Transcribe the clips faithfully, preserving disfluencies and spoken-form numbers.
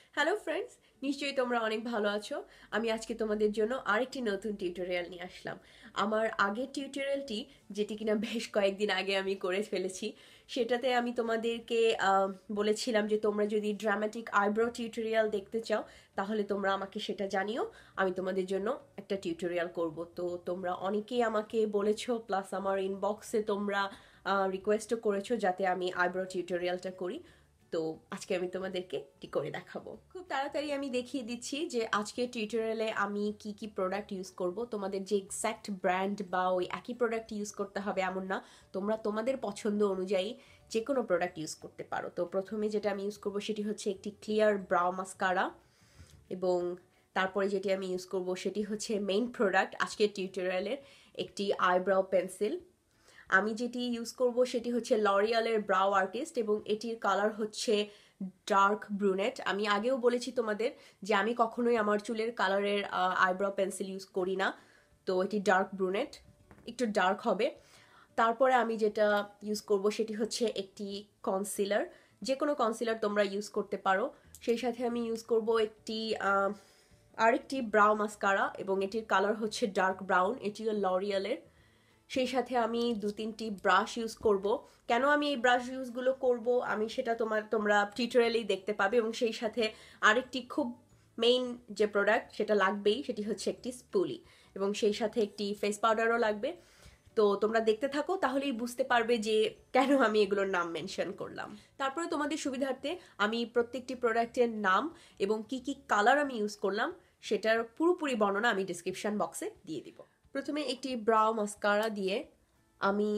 Hello friends, নিশ্চয়ই তোমরা অনেক ভালো আছো। আমি আজকে তোমাদের জন্য আরেকটি নতুন টিউটোরিয়াল নিয়ে আসলাম। আমার আগের টিউটোরিয়ালটি, যেটি কিনা বেশ কয়েকদিন আগে আমি করে ফেলেছি, সেটাতে আমি তোমাদেরকে আহ, বলেছিলাম যে তোমরা যদি ড্রামাটিক আইব্রো টিউটোরিয়াল দেখতে চাও তাহলে তোমরা আমাকে সেটা জানিও। আমি তোমাদের জন্য একটা টিউটোরিয়াল করব। তো তোমরা অনেকেই আমাকে বলেছো, প্লাস আমার ইনবক্সে তোমরা রিকোয়েস্টও করেছো যাতে আমি আইব্রো টিউটোরিয়ালটা করি। তো আজকে আমি তোমাদেরকে এটি করে দেখাবো। খুব তাড়াতাড়ি আমি দেখিয়ে দিচ্ছি যে আজকে টিউটোরিয়ালে আমি কি কি প্রোডাক্ট ইউজ করব। তোমাদের যে এক্স্যাক্ট ব্র্যান্ড বা ওই একই প্রোডাক্ট ইউজ করতে হবে এমন না, তোমরা তোমাদের পছন্দ অনুযায়ী যে কোনো প্রোডাক্ট ইউজ করতে পারো। তো প্রথমে যেটা আমি ইউজ করব সেটি হচ্ছে একটি ক্লিয়ার ব্রাউ মাস্কারা, এবং তারপরে যেটি আমি ইউজ করব সেটি হচ্ছে মেইন প্রোডাক্ট আজকের টিউটোরিয়ালের, একটি আইব্রাউ পেন্সিল। আমি যেটি ইউজ করব সেটি হচ্ছে লরিয়ালের ব্রাউ আর্টিস্ট, এবং এটির কালার হচ্ছে ডার্ক ব্রুনেট। আমি আগেও বলেছি তোমাদের যে আমি কখনোই আমার চুলের কালারের আইব্রাউ পেন্সিল ইউজ করি না। তো এটি ডার্ক ব্রুনেট, একটু ডার্ক হবে। তারপরে আমি যেটা ইউজ করব সেটি হচ্ছে একটি কনসিলার। যে কোনো কনসিলার তোমরা ইউজ করতে পারো। সেই সাথে আমি ইউজ করব একটি আরেকটি ব্রাউ মাস্কারা, এবং এটির কালার হচ্ছে ডার্ক ব্রাউন, এটিও লরিয়ালের। সেই সাথে আমি দু তিনটি ব্রাশ ইউজ করব। কেন আমি এই ব্রাশ ইউজগুলো করব আমি সেটা তোমার তোমরা টিউটোরিয়ালেই দেখতে পাবে। এবং সেই সাথে আরেকটি খুব মেইন যে প্রোডাক্ট সেটা লাগবেই, সেটি হচ্ছে একটি স্পুলি, এবং সেই সাথে একটি ফেস পাউডারও লাগবে। তো তোমরা দেখতে থাকো, তাহলেই বুঝতে পারবে যে কেন আমি এগুলোর নাম মেনশন করলাম। তারপরে তোমাদের সুবিধার্থে আমি প্রত্যেকটি প্রোডাক্টের নাম এবং কি কি কালার আমি ইউজ করলাম সেটার পুরোপুরি বর্ণনা আমি ডিসক্রিপশন বক্সে দিয়ে দিব। প্রথমে একটি ব্রাউ মাস্কারা দিয়ে আমি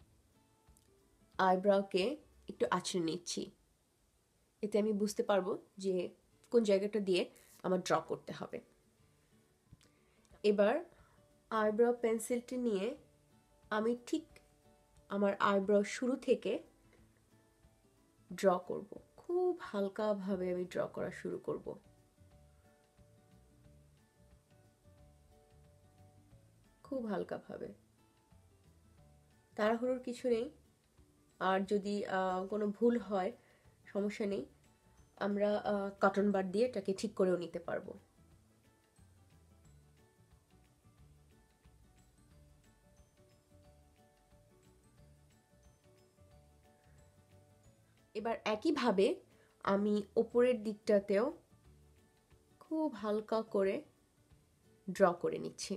আইব্রাউকে একটু আঁচড়ে নিচ্ছি। এতে আমি বুঝতে পারবো যে কোন জায়গাটা দিয়ে আমার ড্র করতে হবে। এবার আইব্রাউ পেন্সিলটি নিয়ে আমি ঠিক আমার আইব্রাউ শুরু থেকে ড্র করব। খুব হালকাভাবে আমি ড্র করা শুরু করব। খুব হালকাভাবে, তাড়াহুড়োর কিছু নেই। আর যদি কোনো ভুল হয় সমস্যা নেই, আমরা কটন বাড দিয়ে এটাকে ঠিক করেও নিতে পারবো। এবার একইভাবে আমি ওপরের দিকটাতেও খুব হালকা করে ড্র করে নিচ্ছি।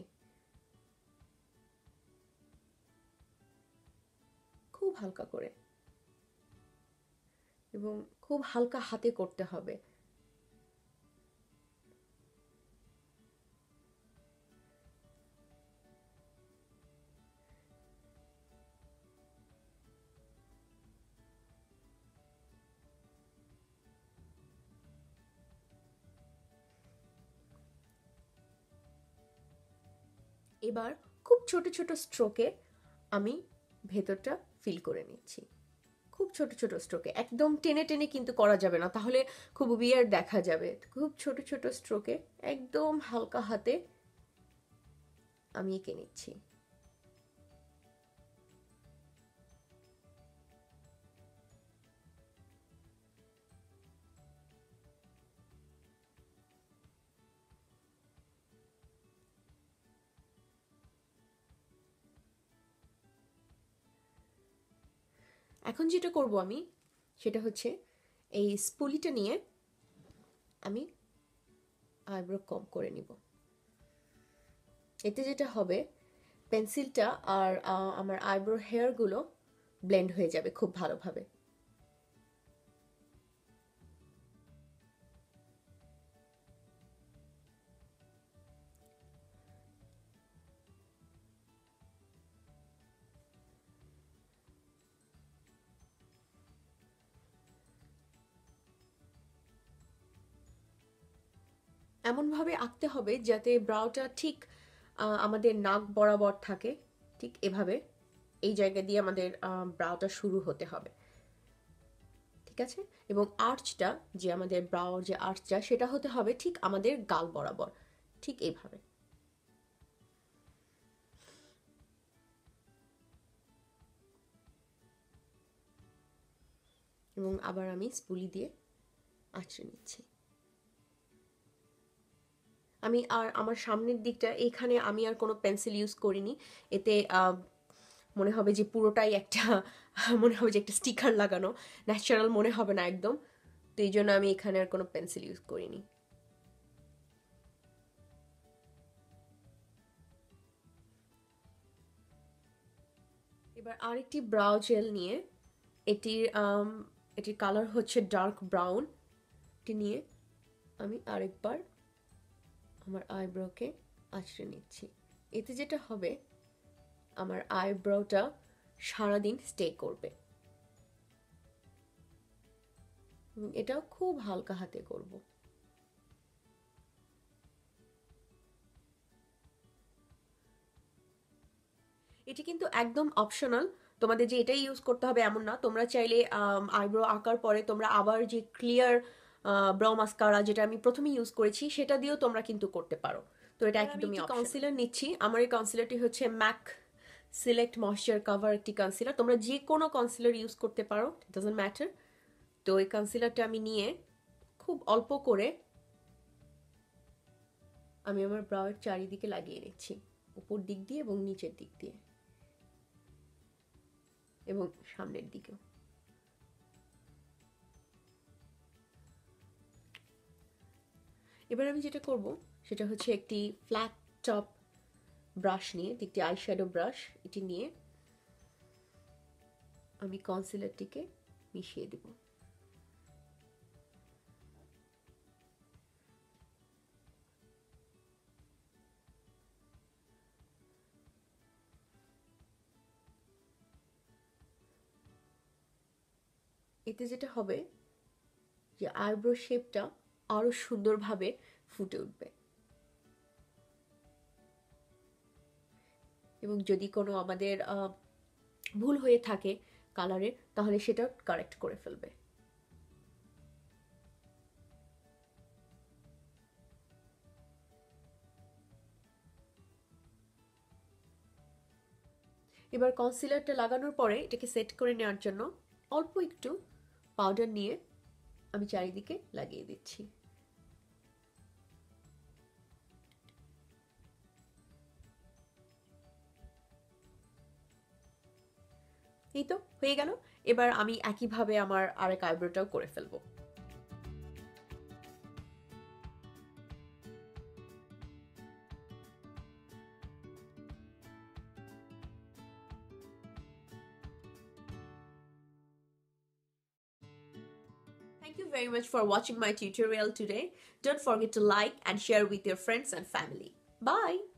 খুব হালকা করে, এবং খুব হালকা হাতে করতে হবে। এবার খুব ছোট ছোট স্ট্রোকে আমি ভেতরটা ফিল করে নিচ্ছি। খুব ছোট ছোট স্ট্রোকে, একদম টেনে টেনে কিন্তু করা যাবে না, তাহলে খুব উইয়ার্ড দেখা যাবে। খুব ছোট ছোট স্ট্রোকে একদম হালকা হাতে আমি এঁকে নিচ্ছি। এখন যেটা করব আমি সেটা হচ্ছে এই স্পুলিটা নিয়ে আমি আইব্রো কম করে নিব। এতে যেটা হবে, পেন্সিলটা আর আমার আইব্রো হেয়ারগুলো ব্লেন্ড হয়ে যাবে খুব ভালোভাবে। এমনভাবে আঁকতে হবে যাতে ব্রাউটা ঠিক আমাদের নাক বরাবর থাকে, ঠিক এভাবে এই জায়গা দিয়ে আমাদের ব্রাউটা শুরু হতে হবে, ঠিক আছে? এবং আর্চটা, যে আমাদের ব্রাউর যে আর্চটা, সেটা হতে হবে ঠিক আমাদের গাল বরাবর, ঠিক এইভাবে। এবং আবার আমি স্পুলি দিয়ে আঁচড়ে নিচ্ছি। আমি আর আমার সামনের দিকটা এখানে আমি আর কোনো পেন্সিল ইউজ করিনি, এতে আহ, মনে হবে যে পুরোটাই একটা মনে হবে যে একটা স্টিকার লাগানো, ন্যাচারাল মনে হবে না একদম। তো এই জন্য আমি এখানে আর কোনো পেন্সিল ইউজ করিনি। এবার আরেকটি ব্রাউ জেল নিয়ে, এটির আম, এটির কালার হচ্ছে ডার্ক ব্রাউন, এটি নিয়ে আমি আরেকবার আমার আইব্রোকে আঁচড়ে নিচ্ছি। এতে যেটা হবে, আমার আইব্রোটা সারাদিন স্টে করবে। এটাও খুব হালকা হাতে করব। এটি কিন্তু একদম অপশনাল, তোমাদের যে এটাই ইউজ করতে হবে এমন না। তোমরা চাইলে আইব্রো আঁকার পরে তোমরা আবার যে ক্লিয়ার ব্রাউ মাস্কারা, যেটা আমি প্রথমে ইউজ করেছি, সেটা দিয়েও তোমরা কিন্তু করতে পারো। তো এটা একদমই কনসিলার নিচ্ছি। আমার এই কনসিলারটি হচ্ছে ম্যাক সিলেক্ট ময়শ্চার কাভার একটি কনসিলার। তোমরা যে কোনো কনসিলার ইউজ করতে পারো, ডাজন্ট ম্যাটার। তো এই কনসিলারটা আমি নিয়ে খুব অল্প করে আমি আমার ব্রাউয়ের চারিদিকে লাগিয়ে নিচ্ছি, উপর দিক দিয়ে এবং নিচের দিক দিয়ে এবং সামনের দিকেও। এবার আমি যেটা করব সেটা হচ্ছে একটি ফ্ল্যাট টপ ব্রাশ নিয়ে, একটি আইশ্যাডো ব্রাশ, এটি নিয়ে আমি কনসিলারটিকে মিশিয়ে দেব। এতে যেটা হবে যে আইব্রো শেপটা আরো সুন্দরভাবে ফুটে উঠবে, এবং যদি কোনো আমাদের ভুল হয়ে থাকে কালারের, তাহলে সেটা কারেক্ট করে ফেলবে। এবার কনসিলারটা লাগানোর পরে এটাকে সেট করে নেওয়ার জন্য অল্প একটু পাউডার নিয়ে আমি চারিদিকে লাগিয়ে দিচ্ছি। এই তো হয়ে গেল। এবার আমি একইভাবে আমার আরেক আইব্রোটাও করে ফেলবো। Thank you very much for watching my tutorial today. Don't forget to like and share with your friends and family. Bye!